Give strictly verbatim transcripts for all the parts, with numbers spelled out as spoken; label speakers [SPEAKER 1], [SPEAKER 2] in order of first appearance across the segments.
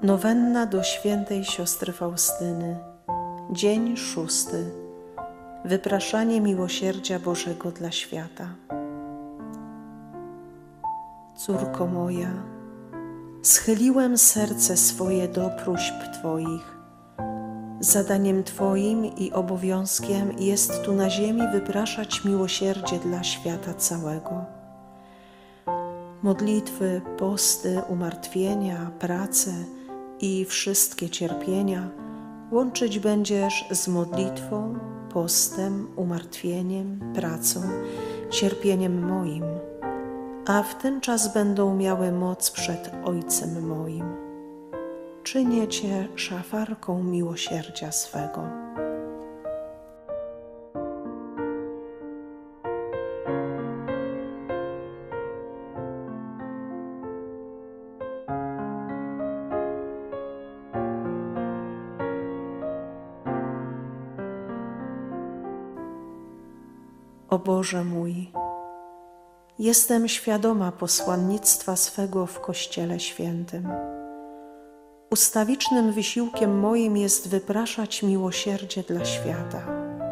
[SPEAKER 1] Nowenna do świętej siostry Faustyny. Dzień szósty. Wypraszanie miłosierdzia Bożego dla świata. Córko moja, schyliłem serce swoje do próśb Twoich. Zadaniem Twoim i obowiązkiem jest tu na ziemi wypraszać miłosierdzie dla świata całego. Modlitwy, posty, umartwienia, prace i wszystkie cierpienia łączyć będziesz z modlitwą, postem, umartwieniem, pracą, cierpieniem moim, a w ten czas będą miały moc przed Ojcem moim. Czynię Cię szafarką miłosierdzia swego. O Boże mój, jestem świadoma posłannictwa swego w Kościele Świętym. Ustawicznym wysiłkiem moim jest wypraszać miłosierdzie dla świata.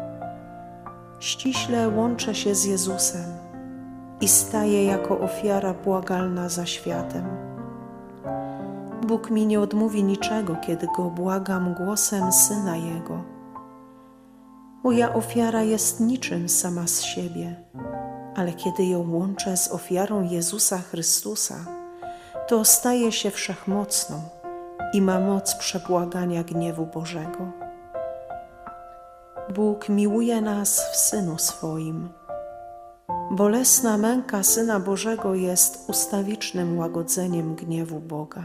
[SPEAKER 1] Ściśle łączę się z Jezusem i staję jako ofiara błagalna za światem. Bóg mi nie odmówi niczego, kiedy Go błagam głosem Syna Jego. Moja ofiara jest niczym sama z siebie, ale kiedy ją łączę z ofiarą Jezusa Chrystusa, to staje się wszechmocną i ma moc przebłagania gniewu Bożego. Bóg miłuje nas w Synu swoim. Bolesna męka Syna Bożego jest ustawicznym łagodzeniem gniewu Boga.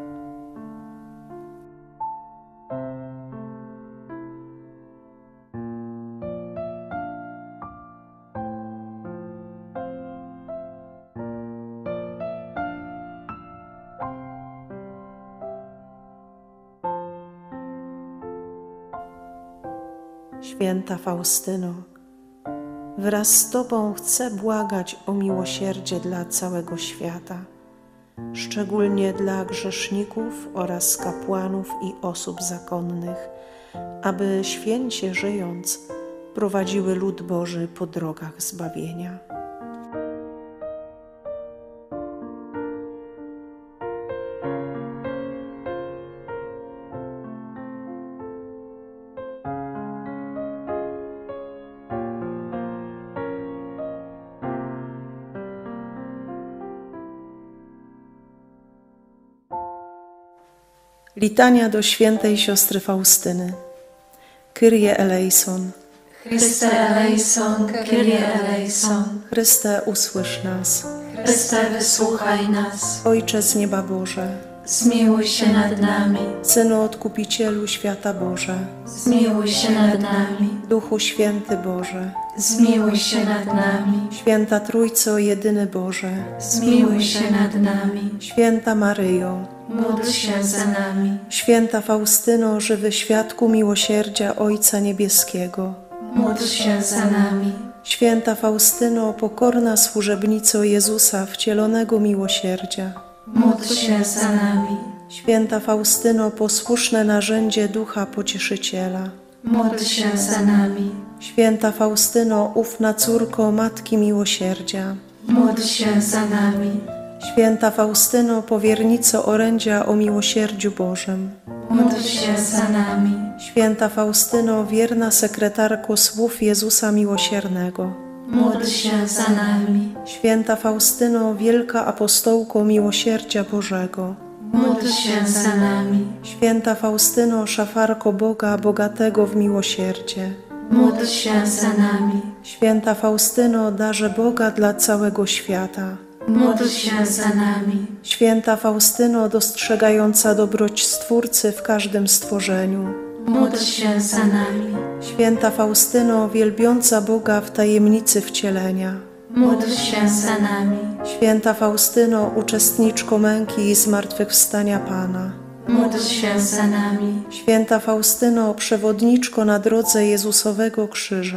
[SPEAKER 1] Święta Faustyno, wraz z Tobą chcę błagać o miłosierdzie dla całego świata, szczególnie dla grzeszników oraz kapłanów i osób zakonnych, aby święcie żyjąc prowadziły lud Boży po drogach zbawienia. Litania do świętej siostry Faustyny. Kyrie eleison.
[SPEAKER 2] Chryste eleison, Kyrie eleison.
[SPEAKER 1] Chryste, usłysz nas.
[SPEAKER 2] Chryste, wysłuchaj nas.
[SPEAKER 1] Ojcze z nieba Boże,
[SPEAKER 2] zmiłuj się nad nami.
[SPEAKER 1] Synu Odkupicielu świata Boże,
[SPEAKER 2] zmiłuj się nad nami.
[SPEAKER 1] Duchu Święty Boże,
[SPEAKER 2] zmiłuj się nad nami.
[SPEAKER 1] Święta Trójco jedyny Boże,
[SPEAKER 2] zmiłuj się nad nami.
[SPEAKER 1] Święta Maryjo,
[SPEAKER 2] módl się za nami.
[SPEAKER 1] Święta Faustyno, żywy świadku miłosierdzia Ojca Niebieskiego,
[SPEAKER 2] módl się za nami.
[SPEAKER 1] Święta Faustyno, pokorna służebnico Jezusa wcielonego miłosierdzia,
[SPEAKER 2] módl się za nami.
[SPEAKER 1] Święta Faustyno, posłuszne narzędzie Ducha Pocieszyciela,
[SPEAKER 2] módl się za nami.
[SPEAKER 1] Święta Faustyno, ufna córko Matki Miłosierdzia,
[SPEAKER 2] módl się za nami.
[SPEAKER 1] Święta Faustyno, powiernico orędzia o miłosierdziu Bożym,
[SPEAKER 2] módl się za nami.
[SPEAKER 1] Święta Faustyno, wierna sekretarko słów Jezusa Miłosiernego,
[SPEAKER 2] módl się za nami.
[SPEAKER 1] Święta Faustyno, wielka apostołko miłosierdzia Bożego,
[SPEAKER 2] módl się za nami.
[SPEAKER 1] Święta Faustyno, szafarko Boga bogatego w miłosierdzie,
[SPEAKER 2] módl się za nami.
[SPEAKER 1] Święta Faustyno, darze Boga dla całego świata,
[SPEAKER 2] módl się za nami.
[SPEAKER 1] Święta Faustyno, dostrzegająca dobroć Stwórcy w każdym stworzeniu,
[SPEAKER 2] módl się za nami.
[SPEAKER 1] Święta Faustyno, wielbiąca Boga w tajemnicy wcielenia,
[SPEAKER 2] módl się za nami.
[SPEAKER 1] Święta Faustyno, uczestniczko męki i zmartwychwstania Pana,
[SPEAKER 2] módl się za nami.
[SPEAKER 1] Święta Faustyno, przewodniczko na drodze Jezusowego krzyża,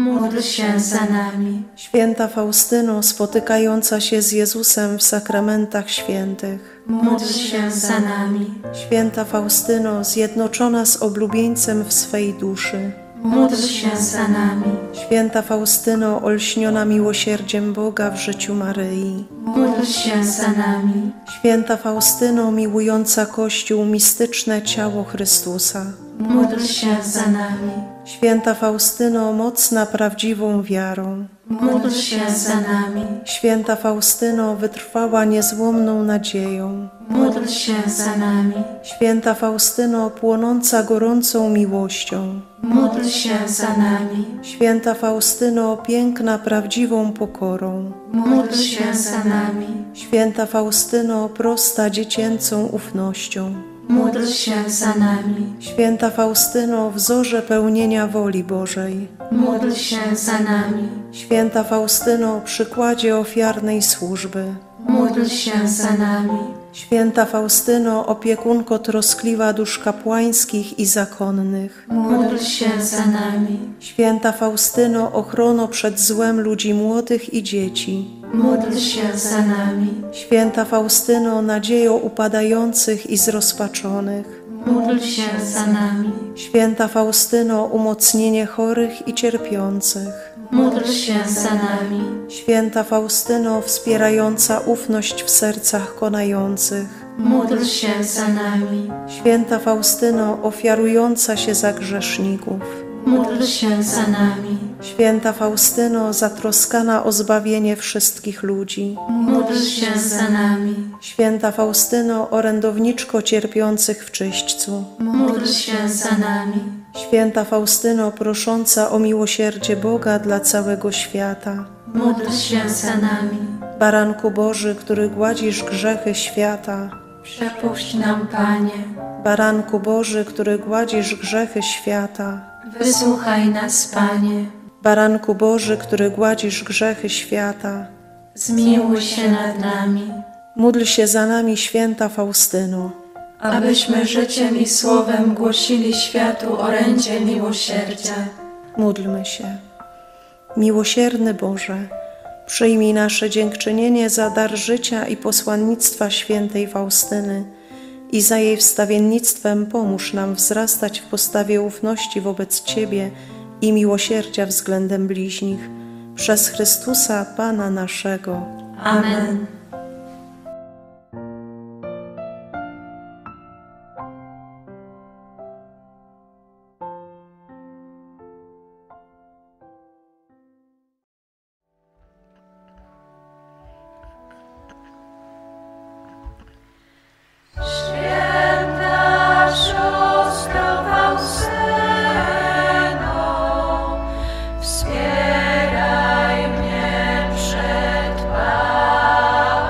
[SPEAKER 2] módl się za nami.
[SPEAKER 1] Święta Faustyno, spotykająca się z Jezusem w sakramentach świętych.
[SPEAKER 2] Módl się za nami.
[SPEAKER 1] Święta Faustyno, zjednoczona z oblubieńcem w swej duszy.
[SPEAKER 2] Módl się za nami.
[SPEAKER 1] Święta Faustyno, olśniona miłosierdziem Boga w życiu Maryi.
[SPEAKER 2] Módl się za nami.
[SPEAKER 1] Święta Faustyno, miłująca Kościół, mistyczne ciało Chrystusa.
[SPEAKER 2] Módl się za nami.
[SPEAKER 1] Święta Faustyno, mocna prawdziwą wiarą.
[SPEAKER 2] Módl się za nami.
[SPEAKER 1] Święta Faustyno, wytrwała niezłomną nadzieją.
[SPEAKER 2] Módl się za nami.
[SPEAKER 1] Święta Faustyno, płonąca gorącą miłością.
[SPEAKER 2] Módl się za nami.
[SPEAKER 1] Święta Faustyno, piękna prawdziwą pokorą.
[SPEAKER 2] Módl się za nami.
[SPEAKER 1] Święta Faustyno, prosta dziecięcą ufnością.
[SPEAKER 2] Módl się za nami.
[SPEAKER 1] Święta Faustyno, wzorze pełnienia woli Bożej.
[SPEAKER 2] Módl się za nami.
[SPEAKER 1] Święta Faustyno, przykładzie ofiarnej służby.
[SPEAKER 2] Módl się za nami.
[SPEAKER 1] Święta Faustyno, opiekunko troskliwa dusz kapłańskich i zakonnych.
[SPEAKER 2] Módl się za nami.
[SPEAKER 1] Święta Faustyno, ochrono przed złem ludzi młodych i dzieci.
[SPEAKER 2] Módl się za nami.
[SPEAKER 1] Święta Faustyno, nadzieją upadających i zrozpaczonych.
[SPEAKER 2] Módl się za nami.
[SPEAKER 1] Święta Faustyno, umocnienie chorych i cierpiących.
[SPEAKER 2] Módl się za nami.
[SPEAKER 1] Święta Faustyno, wspierająca ufność w sercach konających.
[SPEAKER 2] Módl się za nami.
[SPEAKER 1] Święta Faustyno, ofiarująca się za grzeszników.
[SPEAKER 2] Módl się za nami.
[SPEAKER 1] Święta Faustyno, zatroskana o zbawienie wszystkich ludzi.
[SPEAKER 2] Módl się za nami.
[SPEAKER 1] Święta Faustyno, orędowniczko cierpiących w czyśćcu.
[SPEAKER 2] Módl się za nami.
[SPEAKER 1] Święta Faustyno, prosząca o miłosierdzie Boga dla całego świata.
[SPEAKER 2] Módl się za nami.
[SPEAKER 1] Baranku Boży, który gładzisz grzechy świata.
[SPEAKER 2] Przepuść nam, Panie.
[SPEAKER 1] Baranku Boży, który gładzisz grzechy świata.
[SPEAKER 2] Wysłuchaj nas, Panie.
[SPEAKER 1] Baranku Boży, który gładzisz grzechy świata.
[SPEAKER 2] Zmiłuj się nad nami.
[SPEAKER 1] Módl się za nami, święta Faustyno.
[SPEAKER 2] Abyśmy życiem i słowem głosili światu orędzie miłosierdzia.
[SPEAKER 1] Módlmy się. Miłosierny Boże, przyjmij nasze dziękczynienie za dar życia i posłannictwa świętej Faustyny i za jej wstawiennictwem pomóż nam wzrastać w postawie ufności wobec Ciebie i miłosierdzia względem bliźnich. Przez Chrystusa, Pana naszego.
[SPEAKER 2] Amen.
[SPEAKER 3] Wspieraj mnie przed Panem.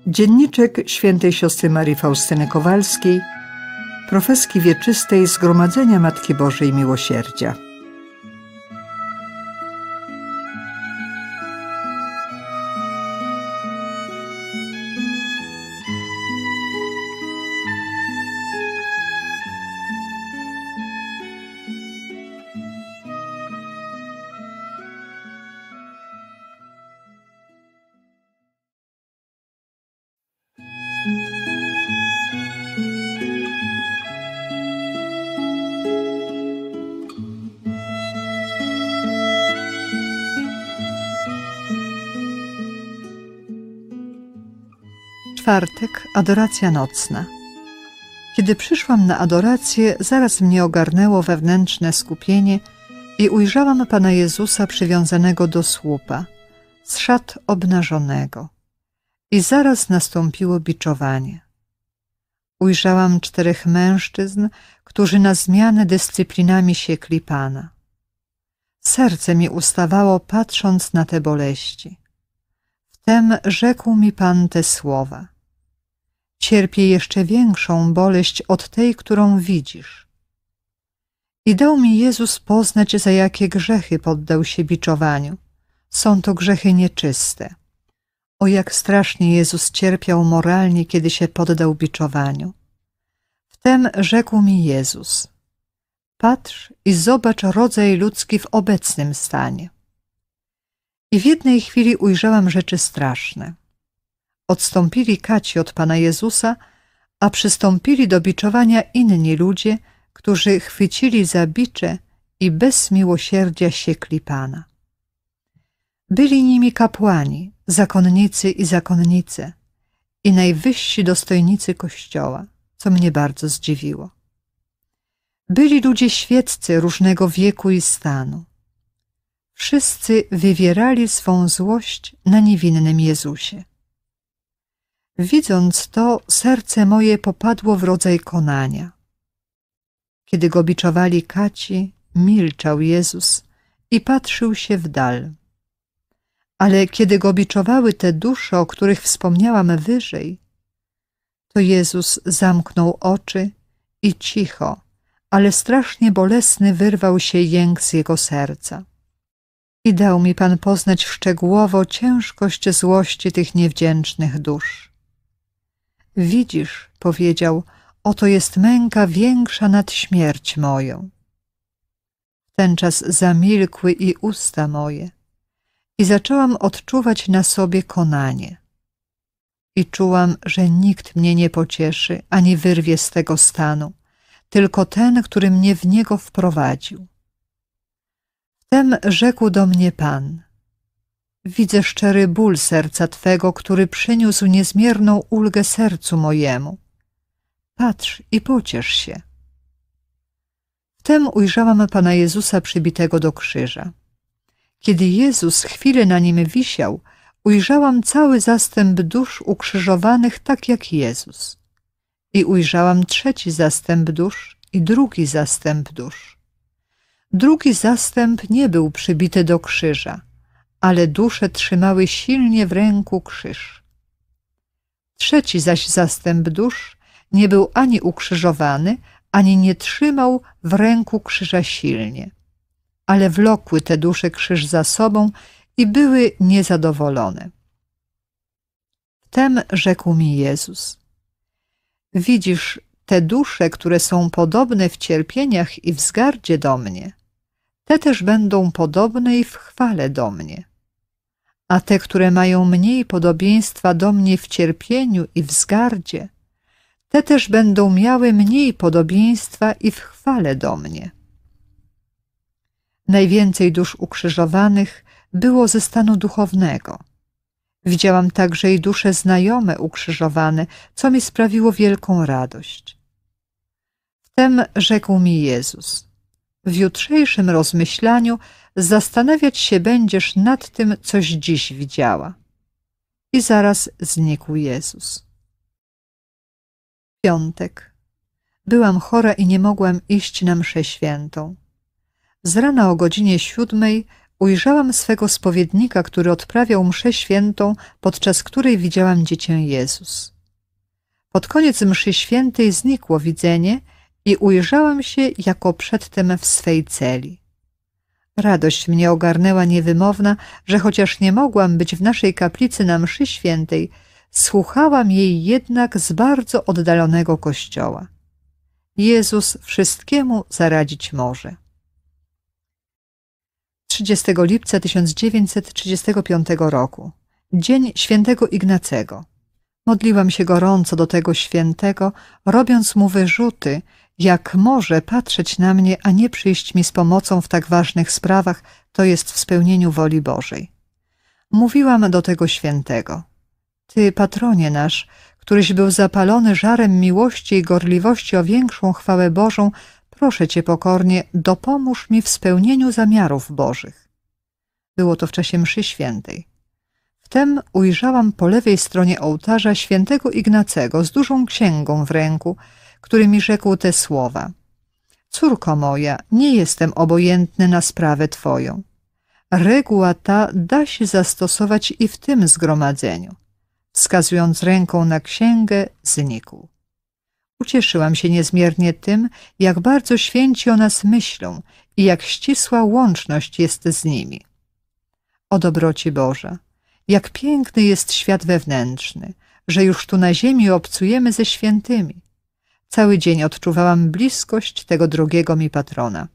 [SPEAKER 3] Dzienniczek świętej siostry Marii Faustyny Kowalskiej, profeski wieczystej Zgromadzenia Matki Bożej Miłosierdzia. Czwartek, adoracja nocna. Kiedy przyszłam na adorację, zaraz mnie ogarnęło wewnętrzne skupienie i ujrzałam Pana Jezusa przywiązanego do słupa, z szat obnażonego. I zaraz nastąpiło biczowanie. Ujrzałam czterech mężczyzn, którzy na zmianę dyscyplinami siekli Pana. Serce mi ustawało, patrząc na te boleści. Wtem rzekł mi Pan te słowa: cierpię jeszcze większą boleść od tej, którą widzisz. I dał mi Jezus poznać, za jakie grzechy poddał się biczowaniu. Są to grzechy nieczyste. O, jak strasznie Jezus cierpiał moralnie, kiedy się poddał biczowaniu. Wtem rzekł mi Jezus: patrz i zobacz rodzaj ludzki w obecnym stanie. I w jednej chwili ujrzałam rzeczy straszne. Odstąpili kaci od Pana Jezusa, a przystąpili do biczowania inni ludzie, którzy chwycili za bicze i bez miłosierdzia siekli Pana. Byli nimi kapłani, zakonnicy i zakonnice i najwyżsi dostojnicy Kościoła, co mnie bardzo zdziwiło. Byli ludzie świeccy różnego wieku i stanu. Wszyscy wywierali swą złość na niewinnym Jezusie. Widząc to, serce moje popadło w rodzaj konania. Kiedy go biczowali kaci, milczał Jezus i patrzył się w dal. Ale kiedy go biczowały te dusze, o których wspomniałam wyżej, to Jezus zamknął oczy i cicho, ale strasznie bolesny wyrwał się jęk z jego serca. I dał mi Pan poznać szczegółowo ciężkość złości tych niewdzięcznych dusz. Widzisz, powiedział, oto jest męka większa nad śmierć moją. W ten czas zamilkły i usta moje i zaczęłam odczuwać na sobie konanie. I czułam, że nikt mnie nie pocieszy, ani wyrwie z tego stanu, tylko ten, który mnie w niego wprowadził. Wtem rzekł do mnie Pan: widzę szczery ból serca Twego, który przyniósł niezmierną ulgę sercu mojemu. Patrz i pociesz się. Wtem ujrzałam Pana Jezusa przybitego do krzyża. Kiedy Jezus chwilę na nim wisiał, ujrzałam cały zastęp dusz ukrzyżowanych tak jak Jezus. I ujrzałam trzeci zastęp dusz i drugi zastęp dusz. Drugi zastęp nie był przybity do krzyża, ale dusze trzymały silnie w ręku krzyż. Trzeci zaś zastęp dusz nie był ani ukrzyżowany, ani nie trzymał w ręku krzyża silnie, ale wlokły te dusze krzyż za sobą i były niezadowolone. Wtem rzekł mi Jezus: widzisz, te dusze, które są podobne w cierpieniach i wzgardzie do mnie, te też będą podobne i w chwale do mnie. A te, które mają mniej podobieństwa do mnie w cierpieniu i wzgardzie, te też będą miały mniej podobieństwa i w chwale do mnie. Najwięcej dusz ukrzyżowanych było ze stanu duchownego. Widziałam także i dusze znajome ukrzyżowane, co mi sprawiło wielką radość. Wtem rzekł mi Jezus: w jutrzejszym rozmyślaniu zastanawiać się będziesz nad tym, coś dziś widziała. I zaraz znikł Jezus. Piątek. Byłam chora i nie mogłam iść na mszę świętą. Z rana o godzinie siódmej ujrzałam swego spowiednika, który odprawiał mszę świętą, podczas której widziałam Dziecię Jezus. Pod koniec mszy świętej znikło widzenie i ujrzałam się jako przedtem w swej celi. Radość mnie ogarnęła niewymowna, że chociaż nie mogłam być w naszej kaplicy na mszy świętej, słuchałam jej jednak z bardzo oddalonego kościoła. Jezus wszystkiemu zaradzić może. trzydziestego lipca tysiąc dziewięćset trzydziestego piątego roku. Dzień świętego Ignacego. Modliłam się gorąco do tego świętego, robiąc mu wyrzuty, jak może patrzeć na mnie, a nie przyjść mi z pomocą w tak ważnych sprawach, to jest w spełnieniu woli Bożej. Mówiłam do tego świętego: Ty, patronie nasz, któryś był zapalony żarem miłości i gorliwości o większą chwałę Bożą, proszę Cię pokornie, dopomóż mi w spełnieniu zamiarów Bożych. Było to w czasie mszy świętej. Wtem ujrzałam po lewej stronie ołtarza świętego Ignacego z dużą księgą w ręku, który mi rzekł te słowa: Córko moja, nie jestem obojętny na sprawę Twoją. Reguła ta da się zastosować i w tym zgromadzeniu. Wskazując ręką na księgę, znikł. Ucieszyłam się niezmiernie tym, jak bardzo święci o nas myślą i jak ścisła łączność jest z nimi. O dobroci Boża! Jak piękny jest świat wewnętrzny, że już tu na ziemi obcujemy ze świętymi. Cały dzień odczuwałam bliskość tego drugiego mi patrona.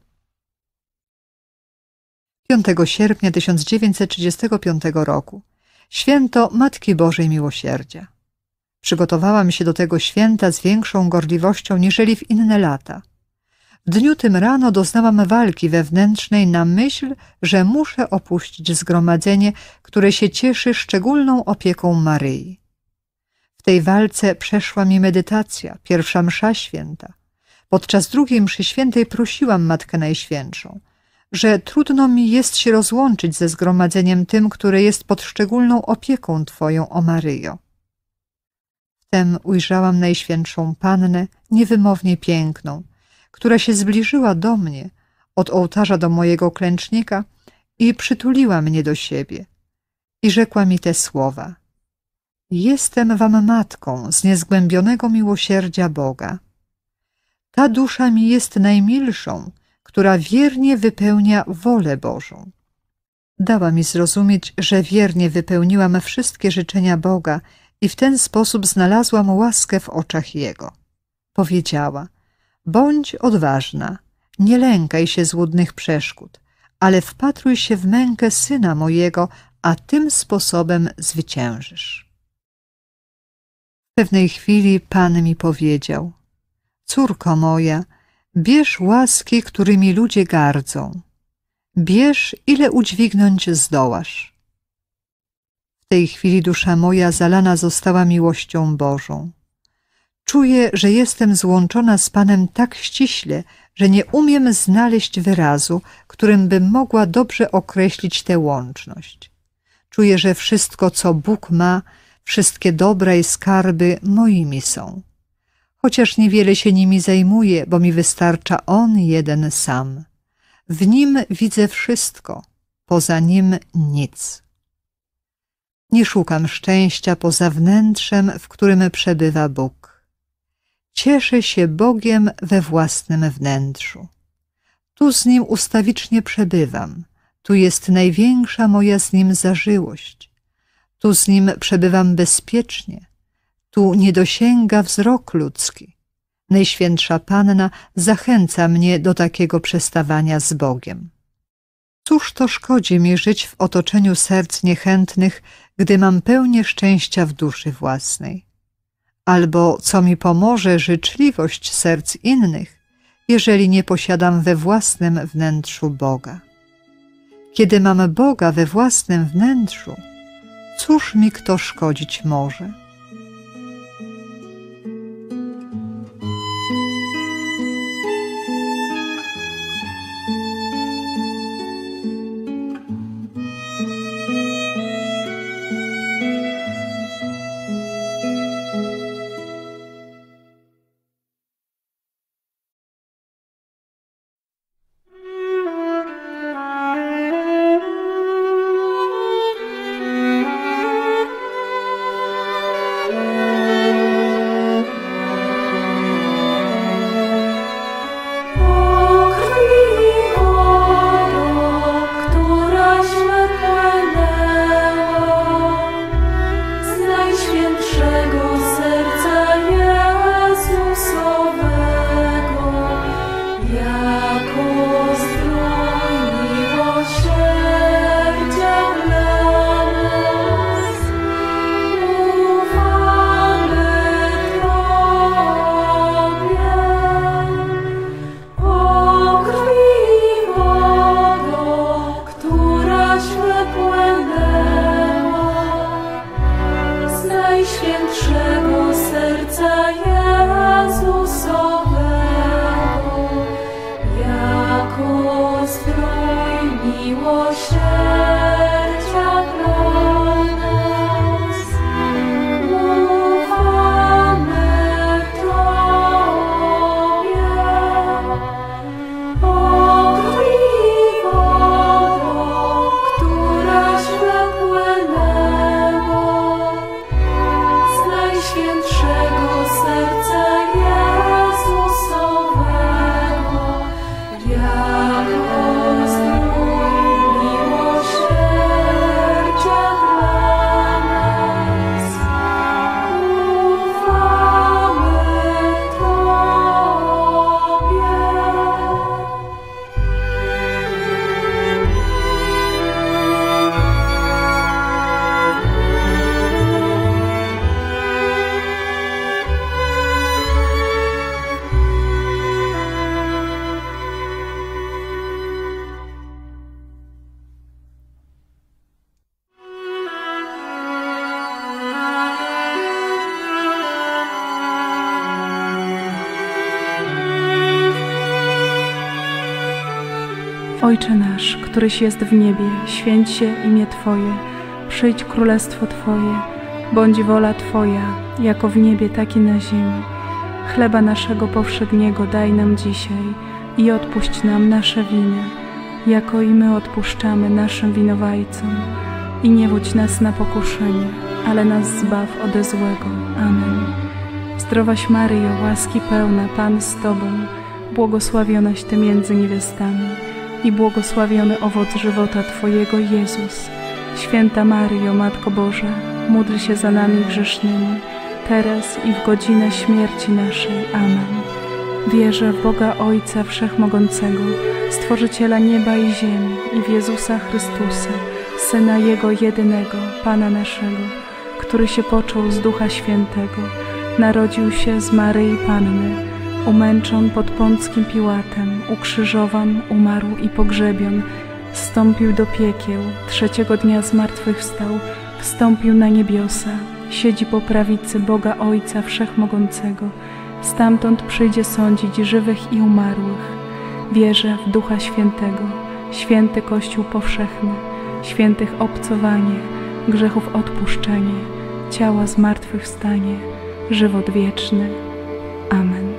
[SPEAKER 3] piątego sierpnia tysiąc dziewięćset trzydziestego piątego roku. Święto Matki Bożej Miłosierdzia. Przygotowałam się do tego święta z większą gorliwością niżeli w inne lata. W dniu tym rano doznałam walki wewnętrznej na myśl, że muszę opuścić zgromadzenie, które się cieszy szczególną opieką Maryi. W tej walce przeszła mi medytacja, pierwsza msza święta. Podczas drugiej mszy świętej prosiłam Matkę Najświętszą, że trudno mi jest się rozłączyć ze zgromadzeniem tym, które jest pod szczególną opieką Twoją, o Maryjo. Wtem ujrzałam Najświętszą Pannę, niewymownie piękną, która się zbliżyła do mnie, od ołtarza do mojego klęcznika i przytuliła mnie do siebie i rzekła mi te słowa: Jestem wam matką z niezgłębionego miłosierdzia Boga. Ta dusza mi jest najmilszą, która wiernie wypełnia wolę Bożą. Dała mi zrozumieć, że wiernie wypełniłam wszystkie życzenia Boga i w ten sposób znalazłam łaskę w oczach Jego. Powiedziała: Bądź odważna, nie lękaj się złudnych przeszkód, ale wpatruj się w mękę Syna mojego, a tym sposobem zwyciężysz. W pewnej chwili Pan mi powiedział: Córko moja, bierz łaski, którymi ludzie gardzą. Bierz, ile udźwignąć zdołasz. W tej chwili dusza moja zalana została miłością Bożą. Czuję, że jestem złączona z Panem tak ściśle, że nie umiem znaleźć wyrazu, którym bym mogła dobrze określić tę łączność. Czuję, że wszystko, co Bóg ma, wszystkie dobra i skarby moimi są. Chociaż niewiele się nimi zajmuję, bo mi wystarcza On jeden sam. W Nim widzę wszystko, poza Nim nic. Nie szukam szczęścia poza wnętrzem, w którym przebywa Bóg. Cieszę się Bogiem we własnym wnętrzu. Tu z Nim ustawicznie przebywam, tu jest największa moja z Nim zażyłość. Tu z Nim przebywam bezpiecznie, tu nie dosięga wzrok ludzki. Najświętsza Panna zachęca mnie do takiego przestawania z Bogiem. Cóż to szkodzi mi żyć w otoczeniu serc niechętnych, gdy mam pełnię szczęścia w duszy własnej? Albo co mi pomoże życzliwość serc innych, jeżeli nie posiadam we własnym wnętrzu Boga? Kiedy mam Boga we własnym wnętrzu, cóż mi kto szkodzić może?
[SPEAKER 2] miłosierdzia dla nas. Ufamy Tobie, o krwi wodo, któraś wypłynęła z Najświętszego Serca Jezusowego, jako zdrój miłosierdzia dla nas. Ufamy Tobie.
[SPEAKER 4] Ojcze nasz, któryś jest w niebie, święć się imię Twoje, przyjdź królestwo Twoje, bądź wola Twoja, jako w niebie, tak i na ziemi. Chleba naszego powszedniego daj nam dzisiaj i odpuść nam nasze winy, jako i my odpuszczamy naszym winowajcom. I nie wódź nas na pokuszenie, ale nas zbaw ode złego. Amen. Zdrowaś Maryjo, łaski pełna, Pan z Tobą, błogosławionaś Ty między niewiastami i błogosławiony owoc żywota Twojego, Jezus. Święta Maryjo, Matko Boża, módl się za nami grzesznymi, teraz i w godzinę śmierci naszej. Amen. Wierzę w Boga Ojca Wszechmogącego, Stworzyciela nieba i ziemi, i w Jezusa Chrystusa, Syna Jego jedynego, Pana naszego, który się począł z Ducha Świętego, narodził się z Maryi Panny, umęczon pod Pąckim Piłatem, ukrzyżowan, umarł i pogrzebion, zstąpił do piekieł, trzeciego dnia zmartwychwstał, wstąpił na niebiosa, siedzi po prawicy Boga Ojca Wszechmogącego, stamtąd przyjdzie sądzić żywych i umarłych. Wierzę w Ducha Świętego, święty Kościół powszechny, świętych obcowanie, grzechów odpuszczenie, ciała zmartwychwstanie, żywot wieczny. Amen.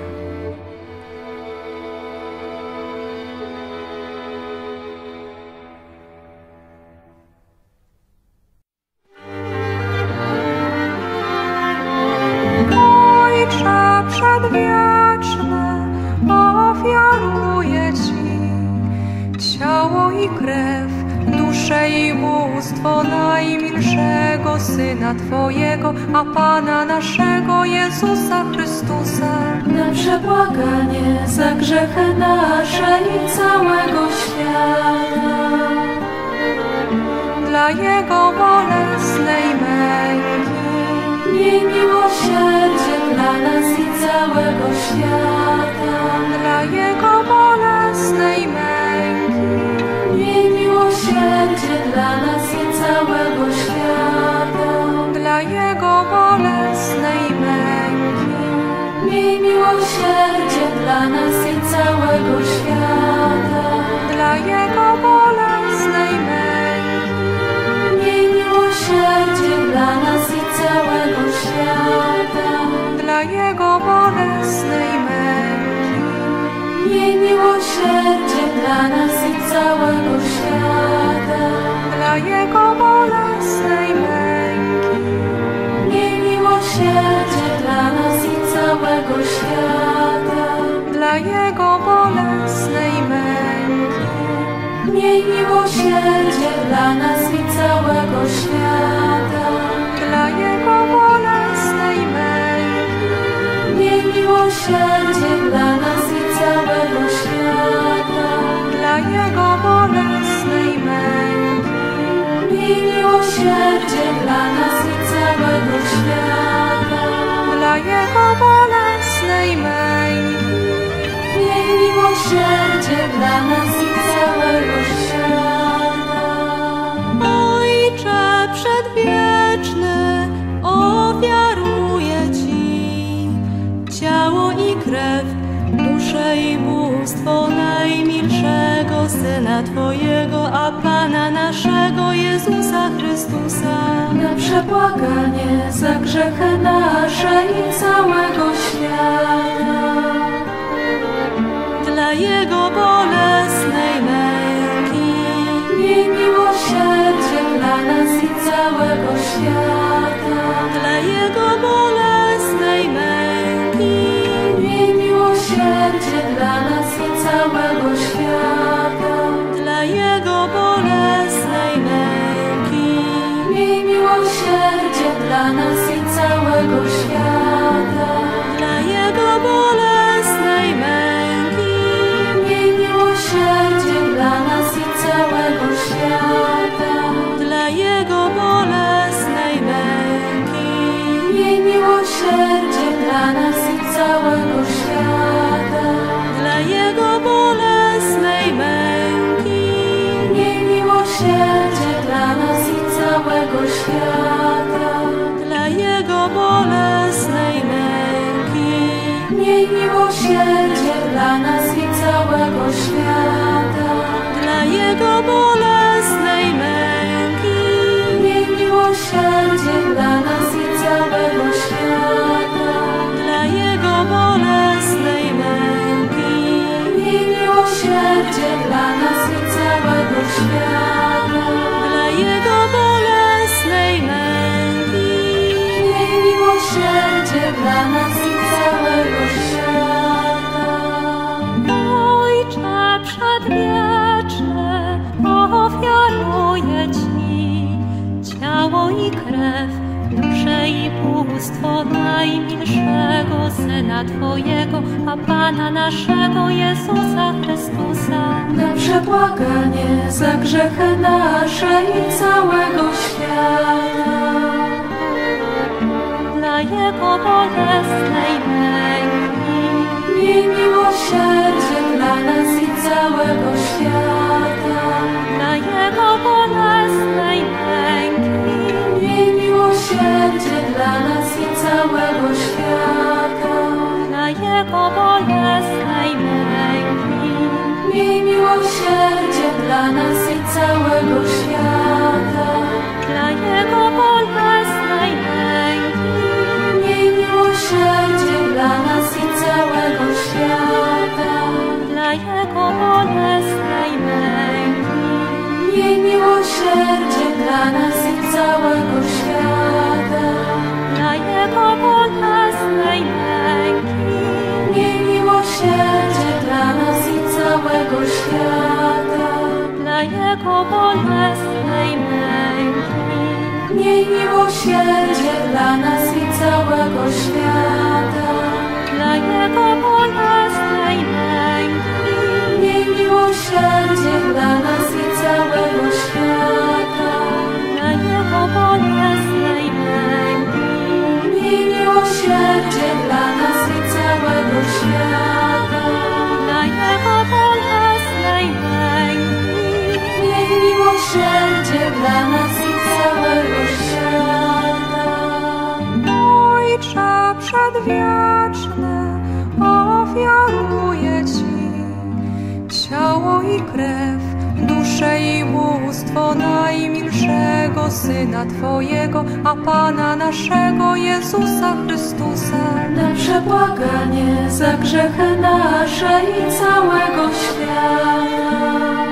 [SPEAKER 5] Ojcze przedwieczny, ofiaruję Ci ciało i krew, duszę i bóstwo najmilszego Syna Twojego, a Pana naszego Jezusa Chrystusa,
[SPEAKER 2] Na przebłaganie za grzechy nasze i całego świata,
[SPEAKER 5] dla Jego bolesnej męki,
[SPEAKER 2] miej miłosierdzie dla nas i całego świata.
[SPEAKER 5] dla Jego bolesnej męki,
[SPEAKER 2] Miej miłosierdzie dla nas i całego świata.
[SPEAKER 5] dla Jego bolesnej męki,
[SPEAKER 2] Miej miłosierdzie dla nas i całego świata.
[SPEAKER 5] dla Jego bolesnej męki,
[SPEAKER 2] Miej miłosierdzie dla nas i całego świata.
[SPEAKER 5] dla Jego bolesnej męki,
[SPEAKER 2] Miej miłosierdzie dla nas i całego świata.
[SPEAKER 5] dla Jego bolesnej męki,
[SPEAKER 2] Miej miłosierdzie dla nas i całego świata.
[SPEAKER 5] dla Jego bolesnej męki,
[SPEAKER 2] Miej miłosierdzie dla nas i całego świata.
[SPEAKER 5] dla Jego bolesnej męki,
[SPEAKER 2] Miej miłosierdzie dla nas i całego świata.
[SPEAKER 5] dla Jego bolesnej męki,
[SPEAKER 2] Miej miłosierdzie dla nas i całego świata.
[SPEAKER 5] dla Jego bolesnej męki,
[SPEAKER 2] Miej miłosierdzie dla nas i całego świata.
[SPEAKER 5] Ojcze przedwieczny, ofiaruję Ci ciało i krew, duszę i bóstwo najmilszego naszego, Syna Twojego, a Pana naszego Jezusa Chrystusa.
[SPEAKER 2] Na przebłaganie za grzechy nasze i całego świata.
[SPEAKER 5] Dla Jego bolesnej męki.
[SPEAKER 2] Miej miłosierdzie dla nas i całego świata.
[SPEAKER 5] Dla Jego bolesnej męki.
[SPEAKER 2] Miej miłosierdzie dla nas i całego świata.
[SPEAKER 5] Dla Jego bolesnej męki.
[SPEAKER 2] Miej miłosierdzie dla nas i całego świata.
[SPEAKER 5] Dla Jego bolesnej męki.
[SPEAKER 2] Miej miłosierdzie dla nas i całego świata.
[SPEAKER 5] Dla Jego bolesnej męki.
[SPEAKER 2] Miej miłosierdzie dla nas i całego świata.
[SPEAKER 5] Dla Jego bolesnej męki.
[SPEAKER 2] Miej miłosierdzie dla nas i całego świata.
[SPEAKER 5] Dla Jego bolesnej męki.
[SPEAKER 2] Miej miłosierdzie dla nas i całego świata.
[SPEAKER 5] Dla Jego bolesnej męki.
[SPEAKER 2] Miej miłosierdzie dla nas i całego świata.
[SPEAKER 5] Dla Jego bolesnej męki.
[SPEAKER 2] Miej miłosierdzie dla nas i całego świata.
[SPEAKER 5] Dla Jego bolesnej męki.
[SPEAKER 2] Miej miłosierdzie dla nas i całego świata.
[SPEAKER 5] Ojcze przedwieczny, ofiaruję Ci ciało i krew, duszę i bóstwo najmilszego Syna Twojego, a Pana naszego Jezusa Chrystusa.
[SPEAKER 2] Na przebłaganie za grzechy nasze i całego świata.
[SPEAKER 5] Dla Jego bolesnej męki.
[SPEAKER 2] Miej miłosierdzie dla nas i całego świata.
[SPEAKER 5] Dla Jego bolesnej męki.
[SPEAKER 2] Miej miłosierdzie dla nas i całego świata.
[SPEAKER 5] Dla Jego bolesnej męki.
[SPEAKER 2] Miej miłosierdzie dla nas i całego świata.
[SPEAKER 5] Dla Jego bolesnej męki.
[SPEAKER 2] Miej miłosierdzie dla nas i całego świata.
[SPEAKER 5] Dla Jego bolesnej męki.
[SPEAKER 2] Miej miłosierdzie dla nas i całego świata.
[SPEAKER 5] Dla Jego bolesnej męki.
[SPEAKER 2] Miej miłosierdzie dla nas i całego świata.
[SPEAKER 5] Dla Jego bolesnej męki.
[SPEAKER 2] Miej miłosierdzie dla nas i całego świata.
[SPEAKER 5] Dla Jego bolesnej męki.
[SPEAKER 2] Miej miłosierdzie dla nas i całego świata.
[SPEAKER 5] Dla Jego bolesnej męki.
[SPEAKER 2] Miej miłosierdzie dla nas i całego świata.
[SPEAKER 5] Dla Jego bolesnej męki.
[SPEAKER 2] Miej miłosierdzie dla nas i całego świata.
[SPEAKER 5] Ojcze przedwieczny, ofiaruję Ci ciało i krew, duszę i bóstwo najmilszego Syna Twojego, a Pana naszego Jezusa Chrystusa.
[SPEAKER 2] Na przebłaganie za grzechy nasze i całego świata.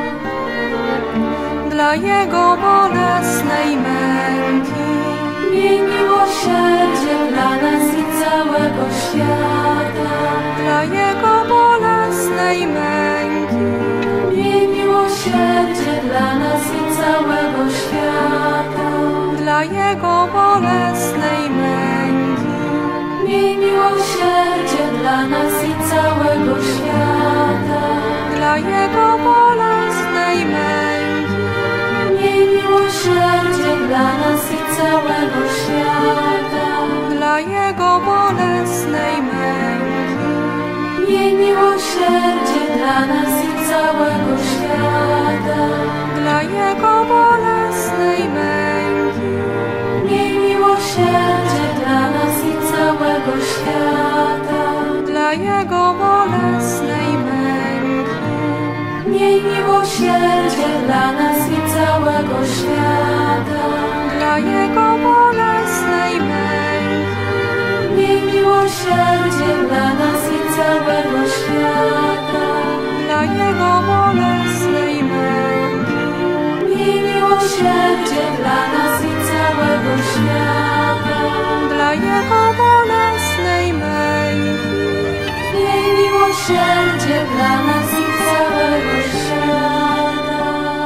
[SPEAKER 5] Dla Jego bolesnej męki.
[SPEAKER 2] Miej miłosierdzie dla nas i całego świata.
[SPEAKER 5] Dla Jego bolesnej męki.
[SPEAKER 2] Miej miłosierdzie dla nas i całego świata.
[SPEAKER 5] Dla Jego bolesnej męki.
[SPEAKER 2] Miej miłosierdzie dla nas i całego świata.
[SPEAKER 5] Dla Jego bolesnej męki.
[SPEAKER 2] Miej miłosierdzie dla nas i całego świata.
[SPEAKER 5] Dla Jego bolesnej męki.
[SPEAKER 2] Miej miłosierdzie dla nas i całego świata.
[SPEAKER 5] Dla Jego bolesnej męki.
[SPEAKER 2] Miej miłosierdzie dla nas i całego świata.
[SPEAKER 5] Dla Jego bolesnej męki.
[SPEAKER 2] Miej miłosierdzie dla nas i całego świata.
[SPEAKER 5] Dla Jego bolesnej męki.
[SPEAKER 2] Miej miłosierdzie dla nas i całego świata.
[SPEAKER 5] Dla Jego bolesnej męki.
[SPEAKER 2] Miej miłosierdzie dla nas i całego świata.
[SPEAKER 5] Dla Jego bolesnej męki.
[SPEAKER 2] Miej miłosierdzie dla nas i całego świata.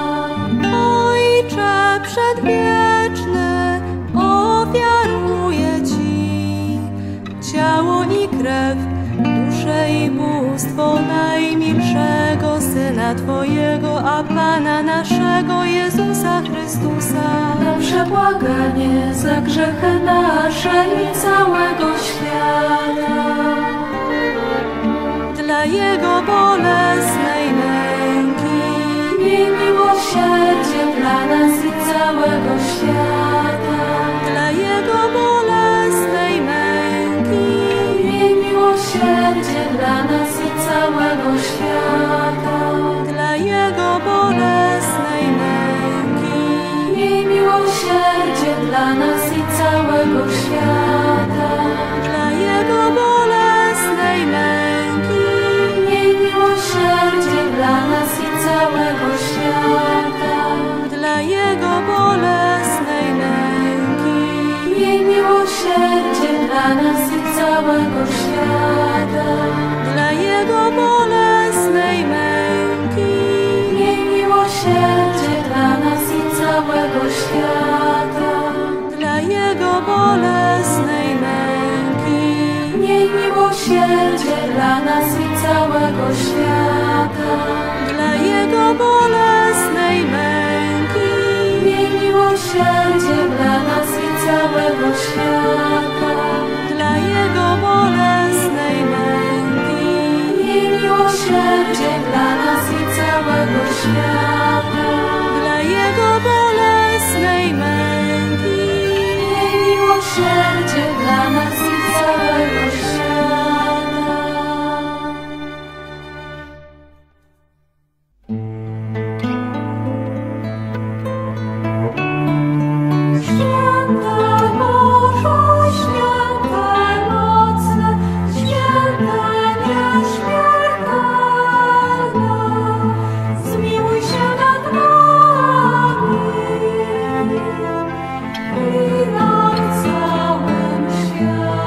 [SPEAKER 5] Ojcze przedwieczny, ofiaruję Ci ciało i krew, duszę i bóstwo najmilszego Syna Twojego, a Pana naszego Jezusa Chrystusa,
[SPEAKER 2] Na przebłaganie za grzechy nasze i całego świata.
[SPEAKER 5] dla Jego bolesnej męki.
[SPEAKER 2] Miej miłosierdzie dla nas i całego świata.
[SPEAKER 5] Dla Jego bolesnej męki.
[SPEAKER 2] Miej miłosierdzie dla nas i całego świata.
[SPEAKER 5] Dla Jego bolesnej męki.
[SPEAKER 2] Miej miłosierdzie dla nas i całego świata.
[SPEAKER 5] Dla Jego bolesnej męki.
[SPEAKER 2] Miej miłosierdzie dla nas i całego świata.
[SPEAKER 5] Dla Jego bolesnej męki.
[SPEAKER 2] Miej miłosierdzie dla nas i całego świata.
[SPEAKER 5] Dla Jego bolesnej męki.
[SPEAKER 2] Miej miłosierdzie dla nas i całego świata.
[SPEAKER 5] Dla Jego bolesnej męki.
[SPEAKER 2] Miej miłosierdzie dla nas i całego świata.
[SPEAKER 5] Dla Jego bolesnej męki.
[SPEAKER 2] Miej miłosierdzie dla nas i całego świata.
[SPEAKER 5] Dla Jego bolesnej męki.
[SPEAKER 2] Miej miłosierdzie dla nas i całego świata.
[SPEAKER 5] Dla Jego bolesnej męki.
[SPEAKER 2] Miej miłosierdzie dla nas i całego świata. Święte Boże, święte mocne, święte nieśmiertelne, zmiłuj się nad nami i nad całym światem.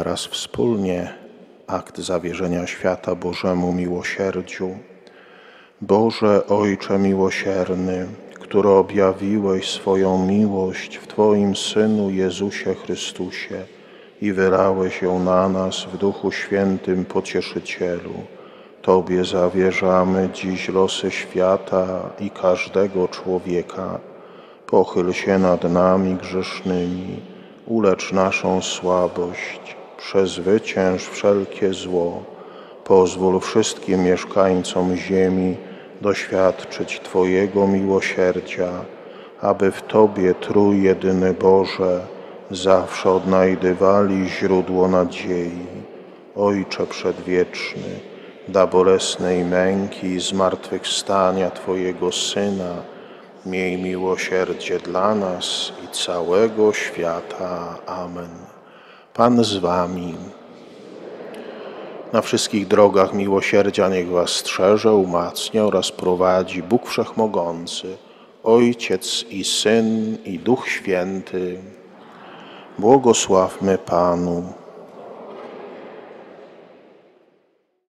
[SPEAKER 6] teraz wspólnie akt zawierzenia świata Bożemu miłosierdziu. Boże Ojcze miłosierny, który objawiłeś swoją miłość w Twoim Synu Jezusie Chrystusie i wylałeś ją na nas w Duchu Świętym Pocieszycielu, Tobie zawierzamy dziś losy świata i każdego człowieka. Pochyl się nad nami grzesznymi, ulecz naszą słabość, przezwycięż wszelkie zło. Pozwól wszystkim mieszkańcom ziemi doświadczyć Twojego miłosierdzia, aby w Tobie Trójjedyny Boże zawsze odnajdywali źródło nadziei. Ojcze Przedwieczny, dla bolesnej męki i zmartwychwstania Twojego Syna, miej miłosierdzie dla nas i całego świata. Amen. Pan z Wami. Na wszystkich drogach miłosierdzia niech Was strzeże, umacnia oraz prowadzi Bóg Wszechmogący, Ojciec i Syn i Duch Święty. Błogosławmy Panu.